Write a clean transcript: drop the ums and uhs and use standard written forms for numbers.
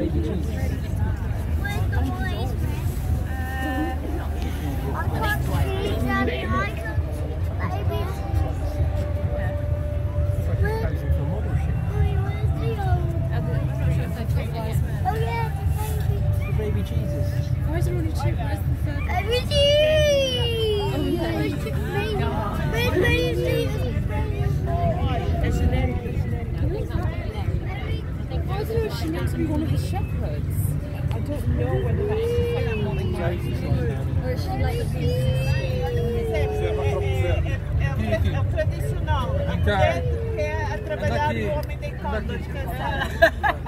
baby Jesus. Where's the boys? I can't see Daddy. I can baby. Where's the old? Oh yeah, The baby Jesus. Why is there only two? Where's the third? baby Jesus. Oh yeah. Where's baby Jesus? Why is there she meant to be one of the shepherds? I don't know whether that's or is she like É o tradicional. A mulher quer trabalhar e o homem deitado descansar.